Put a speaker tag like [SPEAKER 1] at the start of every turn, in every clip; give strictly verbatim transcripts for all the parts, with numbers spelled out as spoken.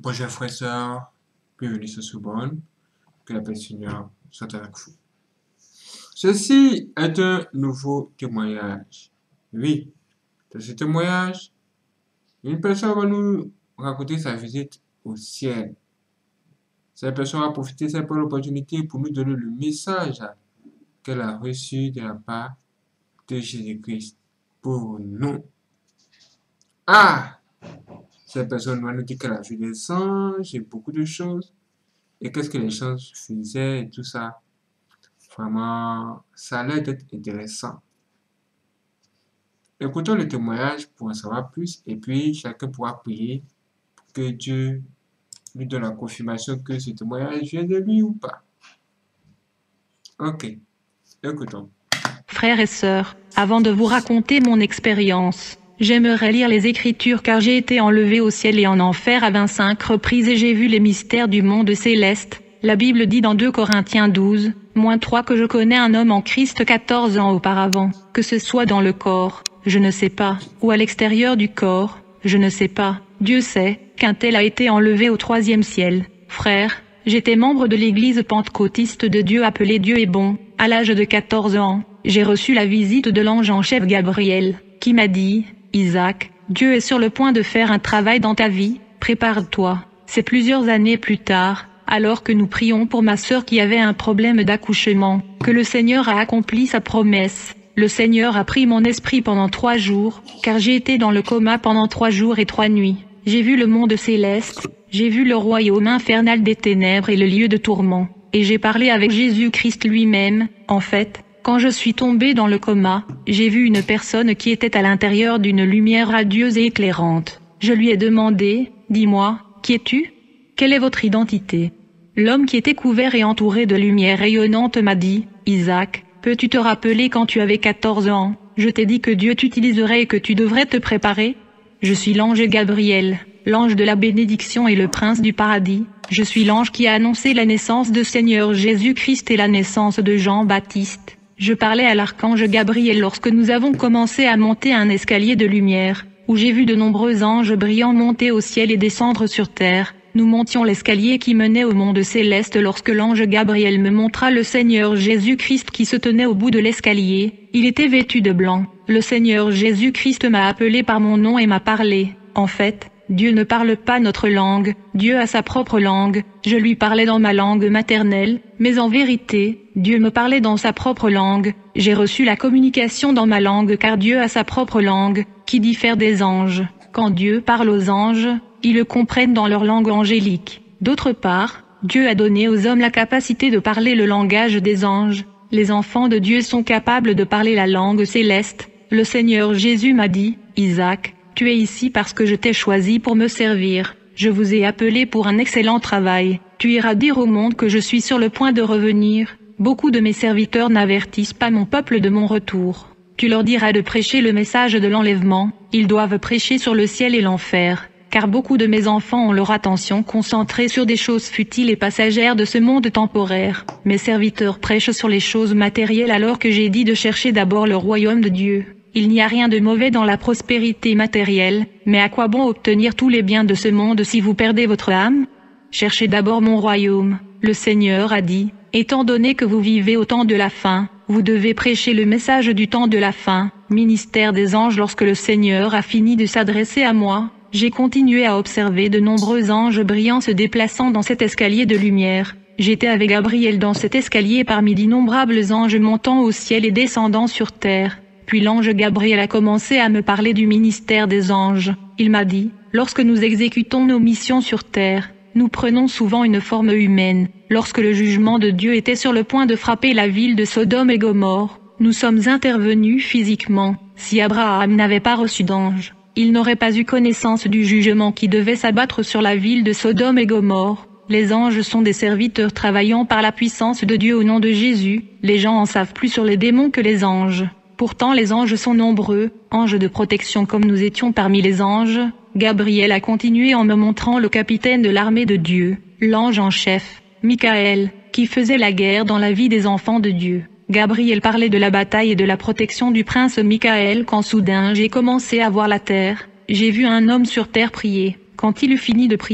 [SPEAKER 1] Bonjour frères et sœurs, bienvenue sur Soubonne, que la paix du Seigneur soit avec vous. Ceci est un nouveau témoignage. Oui, dans ce témoignage, une personne va nous raconter sa visite au ciel. Cette personne va profiter de cette bonne opportunité pour nous donner le message qu'elle a reçu de la part de Jésus-Christ pour nous. Ah! Cette personne va nous dire qu'elle a vu des anges et beaucoup de choses. Et qu'est-ce que les anges faisaient et tout ça. Vraiment, ça a l'air d'être intéressant. Écoutons le témoignage pour en savoir plus et puis chacun pourra prier pour que Dieu lui donne la confirmation que ce témoignage vient de lui ou pas. Ok, écoutons.
[SPEAKER 2] Frères et sœurs, avant de vous raconter mon expérience, j'aimerais lire les Écritures car j'ai été enlevé au ciel et en enfer à vingt-cinq reprises et j'ai vu les mystères du monde céleste. La Bible dit dans deux Corinthiens douze, moins trois que je connais un homme en Christ quatorze ans auparavant, que ce soit dans le corps, je ne sais pas, ou à l'extérieur du corps, je ne sais pas, Dieu sait, qu'un tel a été enlevé au troisième ciel. Frère, j'étais membre de l'église pentecôtiste de Dieu appelée Dieu est bon, à l'âge de quatorze ans, j'ai reçu la visite de l'ange en chef Gabriel, qui m'a dit, Isaac, Dieu est sur le point de faire un travail dans ta vie, prépare-toi. C'est plusieurs années plus tard, alors que nous prions pour ma sœur qui avait un problème d'accouchement, que le Seigneur a accompli sa promesse. Le Seigneur a pris mon esprit pendant trois jours, car j'ai été dans le coma pendant trois jours et trois nuits. J'ai vu le monde céleste, j'ai vu le royaume infernal des ténèbres et le lieu de tourment, et j'ai parlé avec Jésus-Christ lui-même. En fait, quand je suis tombé dans le coma, j'ai vu une personne qui était à l'intérieur d'une lumière radieuse et éclairante. Je lui ai demandé, dis-moi, qui es-tu? Quelle est votre identité? L'homme qui était couvert et entouré de lumière rayonnante m'a dit, Isaac, peux-tu te rappeler quand tu avais quatorze ans, je t'ai dit que Dieu t'utiliserait et que tu devrais te préparer? Je suis l'ange Gabriel, l'ange de la bénédiction et le prince du paradis. Je suis l'ange qui a annoncé la naissance de Seigneur Jésus-Christ et la naissance de Jean-Baptiste. Je parlais à l'archange Gabriel lorsque nous avons commencé à monter un escalier de lumière, où j'ai vu de nombreux anges brillants monter au ciel et descendre sur terre. Nous montions l'escalier qui menait au monde céleste lorsque l'ange Gabriel me montra le Seigneur Jésus-Christ qui se tenait au bout de l'escalier. Il était vêtu de blanc. Le Seigneur Jésus-Christ m'a appelé par mon nom et m'a parlé. En fait, Dieu ne parle pas notre langue, Dieu a sa propre langue. Je lui parlais dans ma langue maternelle, mais en vérité, Dieu me parlait dans sa propre langue. J'ai reçu la communication dans ma langue car Dieu a sa propre langue, qui diffère des anges. Quand Dieu parle aux anges, ils le comprennent dans leur langue angélique. D'autre part, Dieu a donné aux hommes la capacité de parler le langage des anges. Les enfants de Dieu sont capables de parler la langue céleste. Le Seigneur Jésus m'a dit, Isaac, tu es ici parce que je t'ai choisi pour me servir. Je vous ai appelé pour un excellent travail. Tu iras dire au monde que je suis sur le point de revenir. Beaucoup de mes serviteurs n'avertissent pas mon peuple de mon retour. Tu leur diras de prêcher le message de l'enlèvement. Ils doivent prêcher sur le ciel et l'enfer. Car beaucoup de mes enfants ont leur attention concentrée sur des choses futiles et passagères de ce monde temporaire. Mes serviteurs prêchent sur les choses matérielles alors que j'ai dit de chercher d'abord le royaume de Dieu. Il n'y a rien de mauvais dans la prospérité matérielle, mais à quoi bon obtenir tous les biens de ce monde si vous perdez votre âme? Cherchez d'abord mon royaume. Le Seigneur a dit, étant donné que vous vivez au temps de la fin, vous devez prêcher le message du temps de la fin. Ministère des anges. Lorsque le Seigneur a fini de s'adresser à moi, j'ai continué à observer de nombreux anges brillants se déplaçant dans cet escalier de lumière. J'étais avec Gabriel dans cet escalier parmi d'innombrables anges montant au ciel et descendant sur terre. Puis l'ange Gabriel a commencé à me parler du ministère des anges. Il m'a dit, lorsque nous exécutons nos missions sur terre, nous prenons souvent une forme humaine. Lorsque le jugement de Dieu était sur le point de frapper la ville de Sodome et Gomorrhe, nous sommes intervenus physiquement. Si Abraham n'avait pas reçu d'ange, il n'aurait pas eu connaissance du jugement qui devait s'abattre sur la ville de Sodome et Gomorrhe. Les anges sont des serviteurs travaillant par la puissance de Dieu au nom de Jésus. Les gens en savent plus sur les démons que les anges. Pourtant les anges sont nombreux, anges de protection comme nous étions parmi les anges. Gabriel a continué en me montrant le capitaine de l'armée de Dieu, l'ange en chef, Michaël, qui faisait la guerre dans la vie des enfants de Dieu. Gabriel parlait de la bataille et de la protection du prince Michaël quand soudain j'ai commencé à voir la terre. J'ai vu un homme sur terre prier. Quand il eut fini de prier,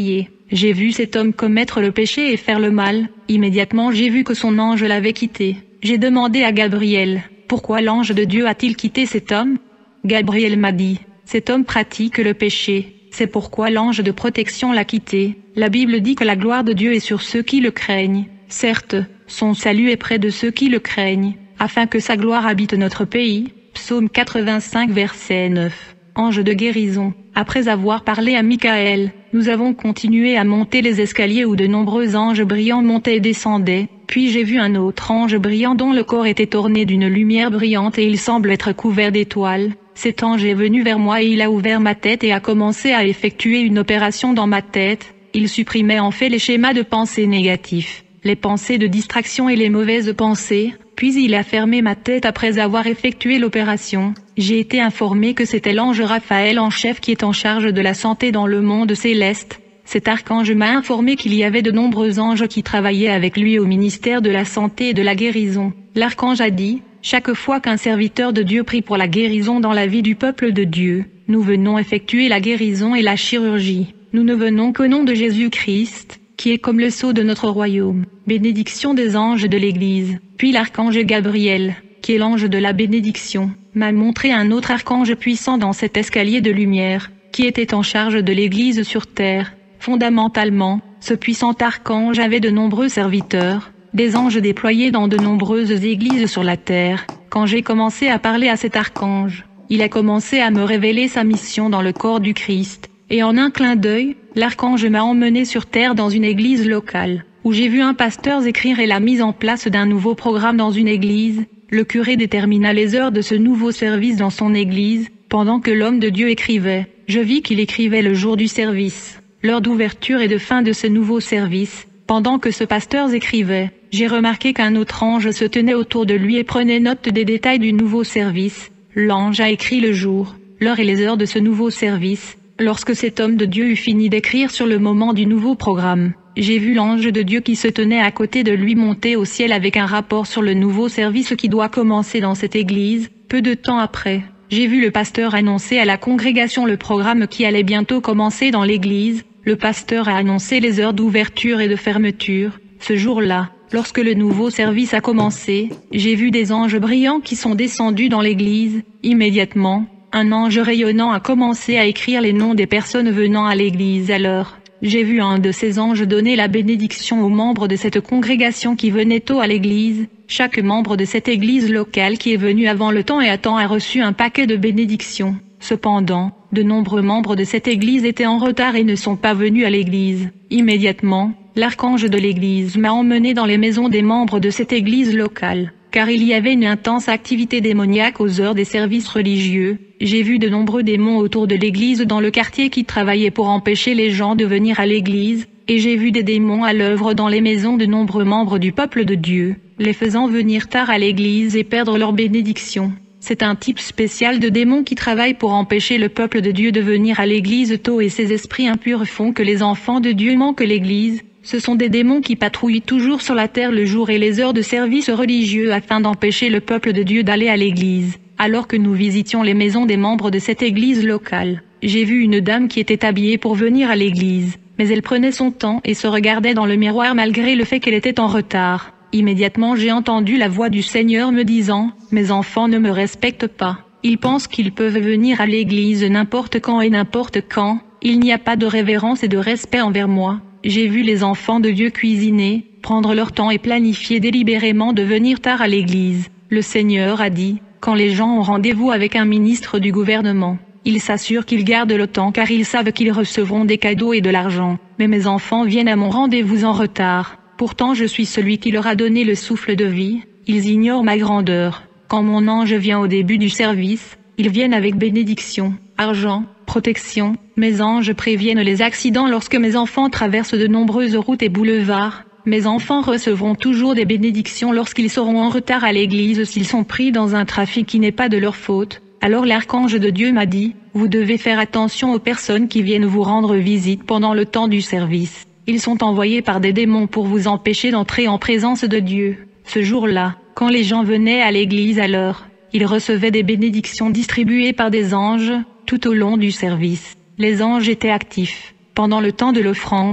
[SPEAKER 2] J'ai vu cet homme commettre le péché et faire le mal. Immédiatement j'ai vu que son ange l'avait quitté. J'ai demandé à Gabriel, pourquoi l'ange de Dieu a-t-il quitté cet homme? Gabriel m'a dit, cet homme pratique le péché. C'est pourquoi l'ange de protection l'a quitté. La Bible dit que la gloire de Dieu est sur ceux qui le craignent. Certes, son salut est près de ceux qui le craignent, afin que sa gloire habite notre pays. Psaume quatre-vingt-cinq verset neuf. Ange de guérison. Après avoir parlé à Michael, nous avons continué à monter les escaliers où de nombreux anges brillants montaient et descendaient. Puis j'ai vu un autre ange brillant dont le corps était orné d'une lumière brillante et il semble être couvert d'étoiles. Cet ange est venu vers moi et il a ouvert ma tête et a commencé à effectuer une opération dans ma tête. Il supprimait en fait les schémas de pensée négatifs, les pensées de distraction et les mauvaises pensées. Puis il a fermé ma tête après avoir effectué l'opération. J'ai été informé que c'était l'ange Raphaël en chef qui est en charge de la santé dans le monde céleste. Cet archange m'a informé qu'il y avait de nombreux anges qui travaillaient avec lui au ministère de la santé et de la guérison. L'archange a dit, chaque fois qu'un serviteur de Dieu prie pour la guérison dans la vie du peuple de Dieu, nous venons effectuer la guérison et la chirurgie. Nous ne venons qu'au nom de Jésus-Christ, qui est comme le sceau de notre royaume. Bénédiction des anges de l'Église. Puis l'archange Gabriel, qui est l'ange de la bénédiction, m'a montré un autre archange puissant dans cet escalier de lumière, qui était en charge de l'Église sur terre. Fondamentalement, ce puissant archange avait de nombreux serviteurs, des anges déployés dans de nombreuses églises sur la terre. Quand j'ai commencé à parler à cet archange, il a commencé à me révéler sa mission dans le corps du Christ, et en un clin d'œil, l'archange m'a emmené sur terre dans une église locale, où j'ai vu un pasteur écrire et la mise en place d'un nouveau programme dans une église. Le curé détermina les heures de ce nouveau service dans son église, pendant que l'homme de Dieu écrivait. Je vis qu'il écrivait le jour du service, l'heure d'ouverture et de fin de ce nouveau service. Pendant que ce pasteur écrivait, j'ai remarqué qu'un autre ange se tenait autour de lui et prenait note des détails du nouveau service. L'ange a écrit le jour, l'heure et les heures de ce nouveau service. Lorsque cet homme de Dieu eut fini d'écrire sur le moment du nouveau programme, j'ai vu l'ange de Dieu qui se tenait à côté de lui monter au ciel avec un rapport sur le nouveau service qui doit commencer dans cette église. Peu de temps après, j'ai vu le pasteur annoncer à la congrégation le programme qui allait bientôt commencer dans l'église. Le pasteur a annoncé les heures d'ouverture et de fermeture. Ce jour-là, lorsque le nouveau service a commencé, j'ai vu des anges brillants qui sont descendus dans l'église. Immédiatement, un ange rayonnant a commencé à écrire les noms des personnes venant à l'église. Alors, j'ai vu un de ces anges donner la bénédiction aux membres de cette congrégation qui venaient tôt à l'église. Chaque membre de cette église locale qui est venu avant le temps et à temps a reçu un paquet de bénédictions. Cependant, de nombreux membres de cette église étaient en retard et ne sont pas venus à l'église. Immédiatement, l'archange de l'église m'a emmené dans les maisons des membres de cette église locale, car il y avait une intense activité démoniaque aux heures des services religieux. J'ai vu de nombreux démons autour de l'église dans le quartier qui travaillaient pour empêcher les gens de venir à l'église, et j'ai vu des démons à l'œuvre dans les maisons de nombreux membres du peuple de Dieu, les faisant venir tard à l'église et perdre leur bénédiction. C'est un type spécial de démons qui travaille pour empêcher le peuple de Dieu de venir à l'église tôt, et ces esprits impurs font que les enfants de Dieu manquent l'église. Ce sont des démons qui patrouillent toujours sur la terre le jour et les heures de service religieux afin d'empêcher le peuple de Dieu d'aller à l'église. Alors que nous visitions les maisons des membres de cette église locale, j'ai vu une dame qui était habillée pour venir à l'église, mais elle prenait son temps et se regardait dans le miroir malgré le fait qu'elle était en retard. Immédiatement j'ai entendu la voix du Seigneur me disant, « Mes enfants ne me respectent pas. Ils pensent qu'ils peuvent venir à l'église n'importe quand et n'importe quand. Il n'y a pas de révérence et de respect envers moi. » J'ai vu les enfants de Dieu cuisiner, prendre leur temps et planifier délibérément de venir tard à l'église. Le Seigneur a dit, quand les gens ont rendez-vous avec un ministre du gouvernement, ils s'assurent qu'ils gardent le temps car ils savent qu'ils recevront des cadeaux et de l'argent. Mais mes enfants viennent à mon rendez-vous en retard. Pourtant je suis celui qui leur a donné le souffle de vie. Ils ignorent ma grandeur. Quand mon ange vient au début du service, ils viennent avec bénédiction, argent, protection. Mes anges préviennent les accidents lorsque mes enfants traversent de nombreuses routes et boulevards. Mes enfants recevront toujours des bénédictions lorsqu'ils seront en retard à l'église s'ils sont pris dans un trafic qui n'est pas de leur faute. Alors l'archange de Dieu m'a dit, vous devez faire attention aux personnes qui viennent vous rendre visite pendant le temps du service. Ils sont envoyés par des démons pour vous empêcher d'entrer en présence de Dieu. Ce jour-là, quand les gens venaient à l'église à l'heure, ils recevaient des bénédictions distribuées par des anges, tout au long du service. Les anges étaient actifs. Pendant le temps de l'offrande,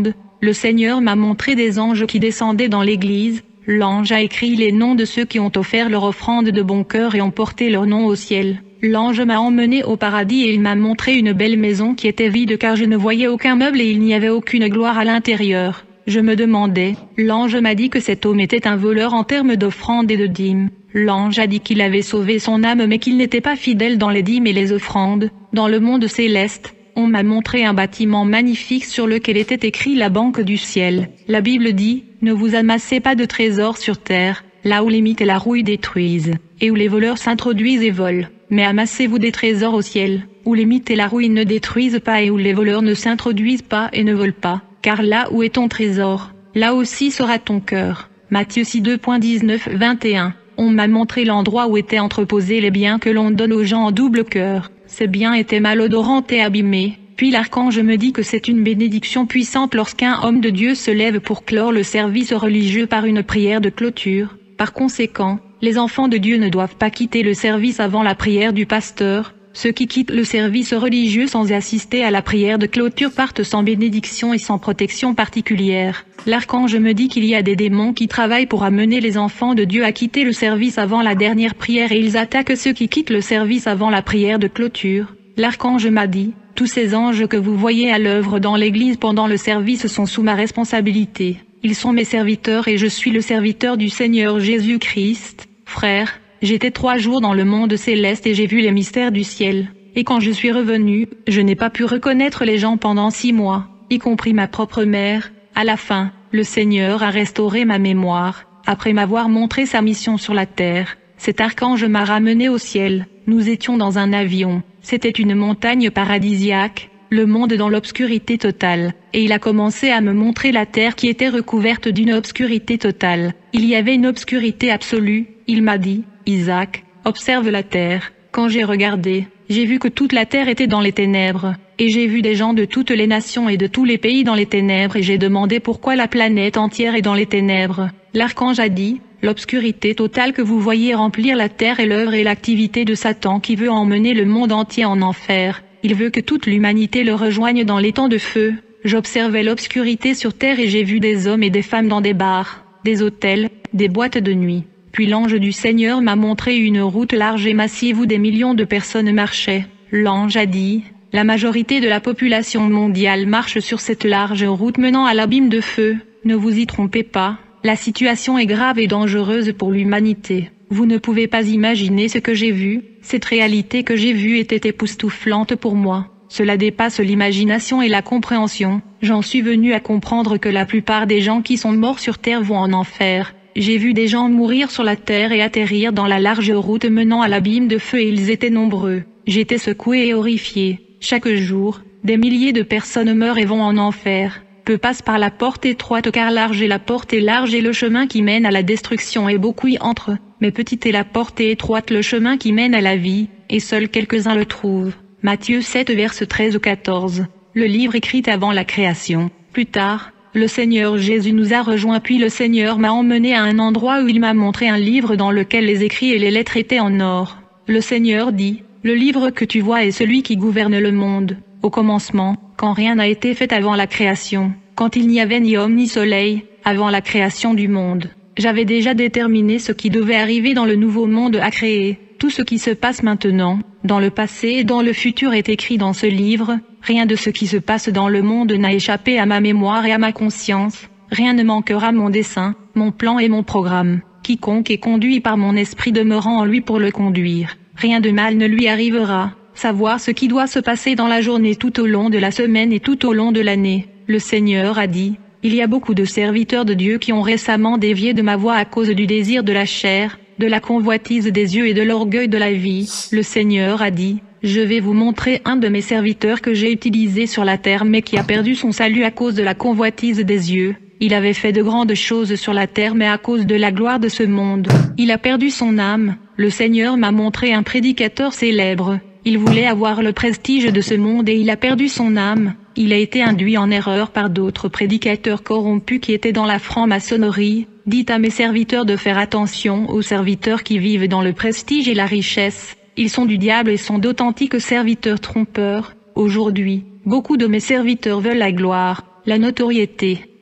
[SPEAKER 2] le Seigneur m'a montré des anges qui descendaient dans l'église. L'ange a écrit les noms de ceux qui ont offert leur offrande de bon cœur et ont porté leur nom au ciel. L'ange m'a emmené au paradis et il m'a montré une belle maison qui était vide car je ne voyais aucun meuble et il n'y avait aucune gloire à l'intérieur. Je me demandais, l'ange m'a dit que cet homme était un voleur en termes d'offrandes et de dîmes. L'ange a dit qu'il avait sauvé son âme mais qu'il n'était pas fidèle dans les dîmes et les offrandes. Dans le monde céleste, on m'a montré un bâtiment magnifique sur lequel était écrit la banque du ciel. La Bible dit, ne vous amassez pas de trésors sur terre, là où les mites et la rouille détruisent, et où les voleurs s'introduisent et volent. Mais amassez-vous des trésors au ciel, où les mites et la rouille ne détruisent pas et où les voleurs ne s'introduisent pas et ne volent pas. Car là où est ton trésor, là aussi sera ton cœur. Matthieu six deux dix-neuf vingt et un. On m'a montré l'endroit où étaient entreposés les biens que l'on donne aux gens en double cœur. Ces biens étaient malodorants et abîmés. Puis l'archange me dit que c'est une bénédiction puissante lorsqu'un homme de Dieu se lève pour clore le service religieux par une prière de clôture. Par conséquent, les enfants de Dieu ne doivent pas quitter le service avant la prière du pasteur. Ceux qui quittent le service religieux sans assister à la prière de clôture partent sans bénédiction et sans protection particulière. L'archange me dit qu'il y a des démons qui travaillent pour amener les enfants de Dieu à quitter le service avant la dernière prière et ils attaquent ceux qui quittent le service avant la prière de clôture. L'archange m'a dit, tous ces anges que vous voyez à l'œuvre dans l'église pendant le service sont sous ma responsabilité. Ils sont mes serviteurs et je suis le serviteur du Seigneur Jésus-Christ. Frère, j'étais trois jours dans le monde céleste et j'ai vu les mystères du ciel. Et quand je suis revenu, je n'ai pas pu reconnaître les gens pendant six mois, y compris ma propre mère. À la fin, le Seigneur a restauré ma mémoire, après m'avoir montré sa mission sur la terre. Cet archange m'a ramené au ciel. Nous étions dans un avion. C'était une montagne paradisiaque, le monde dans l'obscurité totale. Et il a commencé à me montrer la terre qui était recouverte d'une obscurité totale. Il y avait une obscurité absolue. Il m'a dit, Isaac, observe la terre. Quand j'ai regardé, j'ai vu que toute la terre était dans les ténèbres. Et j'ai vu des gens de toutes les nations et de tous les pays dans les ténèbres et j'ai demandé pourquoi la planète entière est dans les ténèbres. L'archange a dit, l'obscurité totale que vous voyez remplir la terre est l'œuvre et l'activité de Satan qui veut emmener le monde entier en enfer. Il veut que toute l'humanité le rejoigne dans les temps de feu. J'observais l'obscurité sur terre et j'ai vu des hommes et des femmes dans des bars, des hôtels, des boîtes de nuit. Puis l'ange du Seigneur m'a montré une route large et massive où des millions de personnes marchaient. L'ange a dit, la majorité de la population mondiale marche sur cette large route menant à l'abîme de feu. Ne vous y trompez pas, la situation est grave et dangereuse pour l'humanité. Vous ne pouvez pas imaginer ce que j'ai vu, cette réalité que j'ai vue était époustouflante pour moi. Cela dépasse l'imagination et la compréhension. J'en suis venu à comprendre que la plupart des gens qui sont morts sur terre vont en enfer. J'ai vu des gens mourir sur la terre et atterrir dans la large route menant à l'abîme de feu et ils étaient nombreux. J'étais secoué et horrifié. Chaque jour, des milliers de personnes meurent et vont en enfer. Peu passent par la porte étroite car large est la porte et large est le chemin qui mène à la destruction et beaucoup y entrent. Mais petite est la porte et étroite le chemin qui mène à la vie, et seuls quelques-uns le trouvent. Matthieu sept verset treize à quatorze. Le livre écrit avant la création. Plus tard, le Seigneur Jésus nous a rejoints puis le Seigneur m'a emmené à un endroit où il m'a montré un livre dans lequel les écrits et les lettres étaient en or. Le Seigneur dit, le livre que tu vois est celui qui gouverne le monde. Au commencement, quand rien n'a été fait avant la création, quand il n'y avait ni homme ni soleil, avant la création du monde. J'avais déjà déterminé ce qui devait arriver dans le nouveau monde à créer. Tout ce qui se passe maintenant, dans le passé et dans le futur est écrit dans ce livre. Rien de ce qui se passe dans le monde n'a échappé à ma mémoire et à ma conscience. Rien ne manquera mon dessein, mon plan et mon programme. Quiconque est conduit par mon esprit demeurant en lui pour le conduire. Rien de mal ne lui arrivera. Savoir ce qui doit se passer dans la journée tout au long de la semaine et tout au long de l'année. Le Seigneur a dit, il y a beaucoup de serviteurs de Dieu qui ont récemment dévié de ma voie à cause du désir de la chair, de la convoitise des yeux et de l'orgueil de la vie. Le Seigneur a dit, je vais vous montrer un de mes serviteurs que j'ai utilisé sur la terre mais qui a perdu son salut à cause de la convoitise des yeux. Il avait fait de grandes choses sur la terre mais à cause de la gloire de ce monde, il a perdu son âme. Le Seigneur m'a montré un prédicateur célèbre. Il voulait avoir le prestige de ce monde et il a perdu son âme. Il a été induit en erreur par d'autres prédicateurs corrompus qui étaient dans la franc-maçonnerie. Dites à mes serviteurs de faire attention aux serviteurs qui vivent dans le prestige et la richesse. Ils sont du diable et sont d'authentiques serviteurs trompeurs. Aujourd'hui, beaucoup de mes serviteurs veulent la gloire, la notoriété,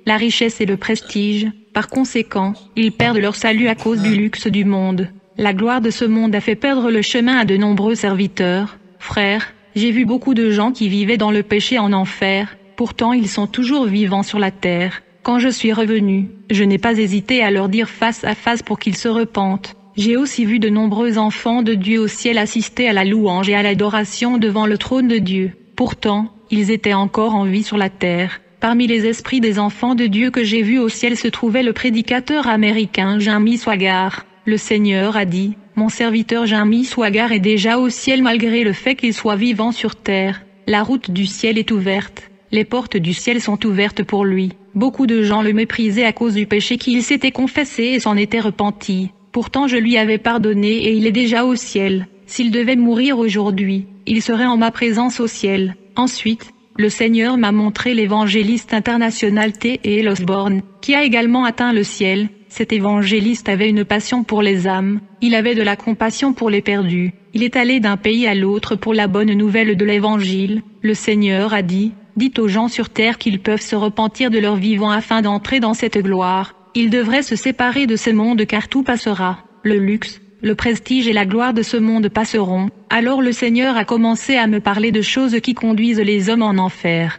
[SPEAKER 2] la richesse et le prestige. Par conséquent, ils perdent leur salut à cause du luxe du monde. La gloire de ce monde a fait perdre le chemin à de nombreux serviteurs. Frères, j'ai vu beaucoup de gens qui vivaient dans le péché en enfer, pourtant ils sont toujours vivants sur la terre. Quand je suis revenu, je n'ai pas hésité à leur dire face à face pour qu'ils se repentent. J'ai aussi vu de nombreux enfants de Dieu au ciel assister à la louange et à l'adoration devant le trône de Dieu. Pourtant, ils étaient encore en vie sur la terre. Parmi les esprits des enfants de Dieu que j'ai vus au ciel se trouvait le prédicateur américain Jimmy Swaggart. Le Seigneur a dit, « Mon serviteur Jimmy Swaggart est déjà au ciel malgré le fait qu'il soit vivant sur terre. La route du ciel est ouverte. Les portes du ciel sont ouvertes pour lui. » Beaucoup de gens le méprisaient à cause du péché qu'il s'était confessé et s'en étaient repentis. Pourtant je lui avais pardonné et il est déjà au ciel. S'il devait mourir aujourd'hui, il serait en ma présence au ciel. Ensuite, le Seigneur m'a montré l'évangéliste international T L Osborne, qui a également atteint le ciel. Cet évangéliste avait une passion pour les âmes, il avait de la compassion pour les perdus. Il est allé d'un pays à l'autre pour la bonne nouvelle de l'évangile. Le Seigneur a dit, « Dites aux gens sur terre qu'ils peuvent se repentir de leur vivant afin d'entrer dans cette gloire. Ils devraient se séparer de ce monde car tout passera. Le luxe, le prestige et la gloire de ce monde passeront. » Alors le Seigneur a commencé à me parler de choses qui conduisent les hommes en enfer.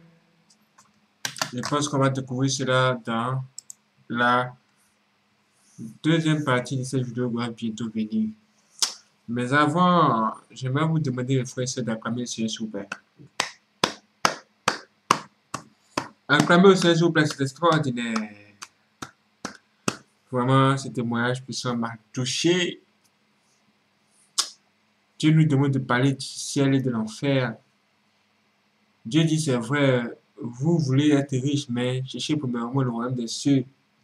[SPEAKER 1] Je pense qu'on va découvrir cela dans la deuxième partie de cette vidéo qui va bientôt venir. Mais avant, j'aimerais vous demander, les frères et sœurs, d'acclamer le Seigneur, s'il vous plaît. Acclamer le Seigneur, s'il vous plaît, c'est extraordinaire. Vraiment, ce témoignage puissant m'a touché. Dieu nous demande de parler du ciel et de l'enfer. Dieu dit, c'est vrai, vous voulez être riche, mais cherchez premièrement le royaume des cieux.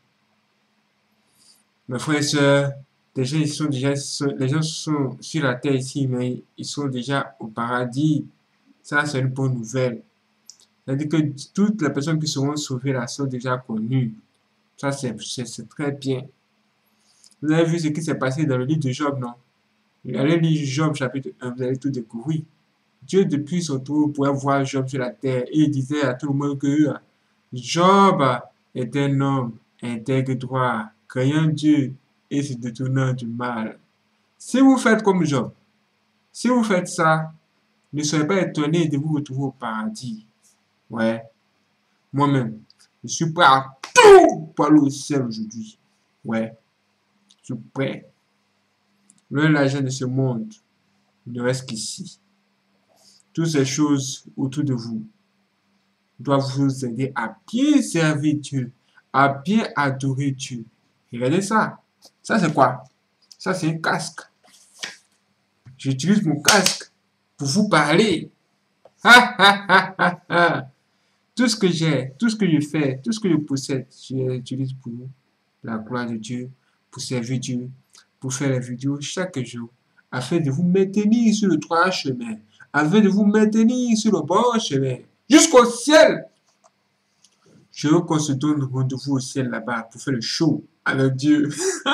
[SPEAKER 1] Mes frères et sœurs, les gens, ils sont déjà, les gens sont sur la terre ici, mais ils sont déjà au paradis. Ça, c'est une bonne nouvelle. C'est-à-dire que toutes les personnes qui seront sauvées là sont déjà connues. Ça, c'est très bien. Vous avez vu ce qui s'est passé dans le livre de Job, non? Allez lire Job chapitre un, vous allez tout découvrir. Dieu, depuis son tour, pouvait voir Job sur la terre et il disait à tout le monde que Job est un homme intègre droit, craignant Dieu et se détournant du mal. Si vous faites comme Job, si vous faites ça, ne soyez pas étonnés de vous retrouver au paradis. Ouais. Moi-même, je suis prêt à tout pour aller au ciel aujourd'hui. Ouais. Je suis prêt. Loin l'argent de ce monde ne reste qu'ici. Toutes ces choses autour de vous doivent vous aider à bien servir Dieu, à bien adorer Dieu. Regardez ça. Ça, c'est quoi? Ça, c'est un casque. J'utilise mon casque pour vous parler. Ha, ha, ha, ha, ha. Tout ce que j'ai, tout ce que je fais, tout ce que je possède, je l'utilise pour la gloire de Dieu, pour servir Dieu, pour faire les vidéos chaque jour, afin de vous maintenir sur le droit chemin, afin de vous maintenir sur le bon chemin, jusqu'au ciel. Je veux qu'on se donne rendez-vous au ciel là-bas pour faire le show avec Dieu.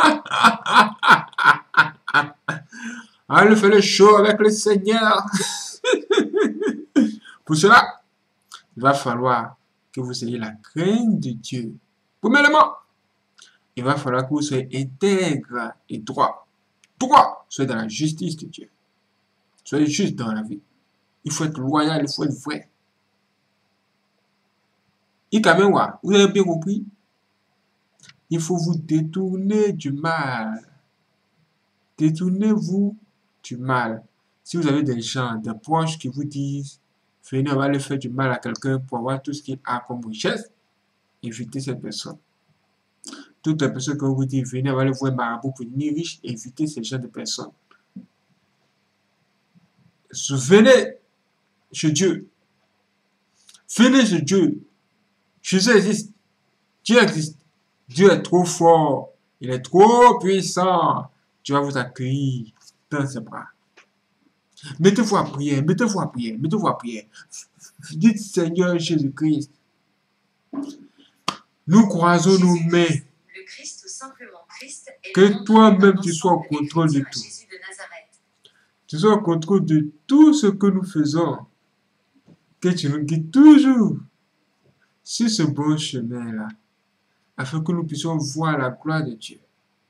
[SPEAKER 1] Allez faire le show avec le Seigneur. Pour cela, il va falloir que vous ayez la crainte de Dieu. Premièrement, il va falloir que vous soyez intègre et droit. Pourquoi? Soyez dans la justice de Dieu. Soyez juste dans la vie. Il faut être loyal, il faut être vrai. Et quand même, vous avez bien compris? Il faut vous détourner du mal. Détournez-vous du mal. Si vous avez des gens, des proches qui vous disent venez, on va aller faire du mal à quelqu'un pour avoir tout ce qu'il a comme richesse, évitez cette personne. Toutes les personnes qui vous disent venez, on va aller voir un marabout pour devenir riche, évitez ces gens de personnes. Venez chez Dieu. Venez chez Dieu. Jésus existe. Dieu existe. Dieu est trop fort. Il est trop puissant. Dieu va vous accueillir dans ses bras. Mettez-vous à prière, mettez-vous à prière, mettez-vous à prière. Dites Seigneur Jésus-Christ, nous croisons nos mains.
[SPEAKER 3] Le Christ, ou simplement Christ, est
[SPEAKER 1] que toi-même tu sois au contrôle de tout. Tu sois au contrôle de tout ce que nous faisons. Que tu nous guides toujours. sur ce bon chemin-là, afin que nous puissions voir la gloire de Dieu.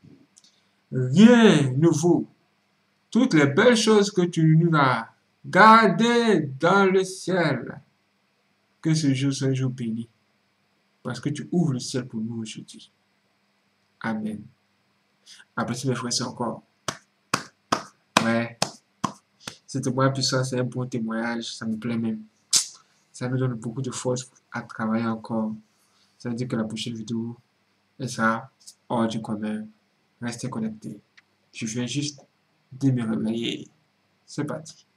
[SPEAKER 1] Rien ne vaut toutes les belles choses que tu nous as gardées dans le ciel. Que ce jour soit un jour béni, parce que tu ouvres le ciel pour nous aujourd'hui. Amen. Après, mes frères, c'est encore. Ouais. Ce témoignage puissant, c'est un bon témoignage. Ça me plaît même. Ça me donne beaucoup de force à travailler encore. Ça veut dire que la prochaine vidéo, elle sera hors du commun. Restez connectés. Je viens juste de me réveiller. C'est parti.